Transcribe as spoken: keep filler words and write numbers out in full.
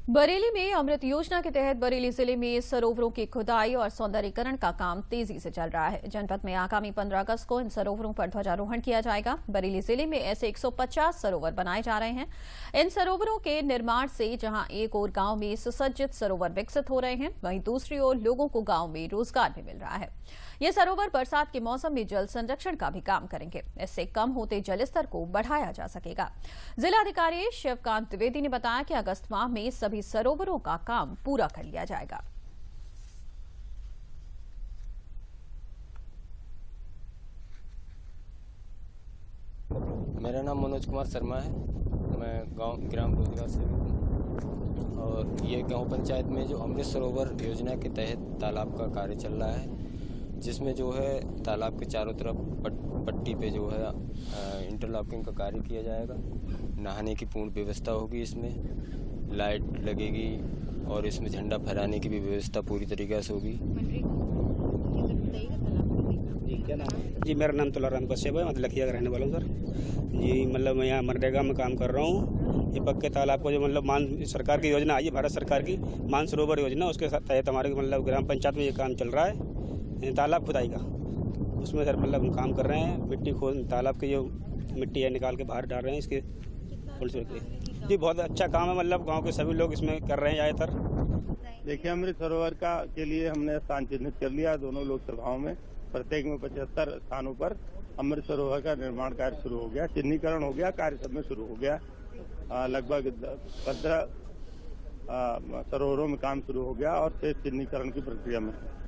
बरेली में अमृत योजना के तहत बरेली जिले में सरोवरों की खुदाई और सौंदर्यीकरण का काम तेजी से चल रहा है। जनपद में आगामी पंद्रह अगस्त को इन सरोवरों पर ध्वजारोहण किया जाएगा। बरेली जिले में ऐसे एक सौ पचास सरोवर बनाए जा रहे हैं। इन सरोवरों के निर्माण से जहां एक ओर गांव में सुसज्जित सरोवर विकसित हो रहे हैं, वहीं दूसरी ओर लोगों को गांव में रोजगार भी मिल रहा है। ये सरोवर बरसात के मौसम में जल संरक्षण का भी काम करेंगे। इससे कम होते जलस्तर को बढ़ाया जा सकेगा। जिलाधिकारी शिवकांत द्विवेदी ने बताया कि अगस्त माह में सभी सरोवरों का काम पूरा कर लिया जाएगा। मेरा नाम मनोज कुमार शर्मा है। मैं गांव ग्राम रोजगार सेवक हूँ और ये गांव पंचायत में जो अमृत सरोवर योजना के तहत तालाब का कार्य चल रहा है, जिसमें जो है तालाब के चारों तरफ पट, पट्टी पे जो है इंटरलॉकिंग का कार्य किया जाएगा। नहाने की पूर्ण व्यवस्था होगी, इसमें लाइट लगेगी और इसमें झंडा फहराने की भी व्यवस्था पूरी तरीके से होगी। जी क्या नाम है? जी मेरा नाम तुलाराम कश्यप है, मैं लखिया का रहने वाला हूँ सर जी। मतलब मैं यहाँ मनरेगा में काम कर रहा हूँ। ये पक्के तालाब को जो मतलब मान सरकार की योजना आई है, भारत सरकार की मानसरोवर योजना, उसके तहत हमारे मतलब ग्राम पंचायत में ये काम चल रहा है तालाब खुदाई का। उसमें सर मतलब हम काम कर रहे हैं, मिट्टी खोद तालाब की जो मिट्टी है निकाल के बाहर डाल रहे हैं इसके जी। बहुत अच्छा काम है, मतलब गांव के सभी लोग इसमें कर रहे हैं ज़्यादातर। देखिए, अमृत सरोवर का के लिए हमने स्थान चिन्हित कर लिया दोनों लोकसभाओं में। प्रत्येक में पचहत्तर स्थानों पर अमृत सरोवर का निर्माण कार्य शुरू हो गया, चिन्हीकरण हो गया, कार्य सब में शुरू हो गया। लगभग पंद्रह सरोवरों में काम शुरू हो गया और शेष चिन्हीकरण की प्रक्रिया में है।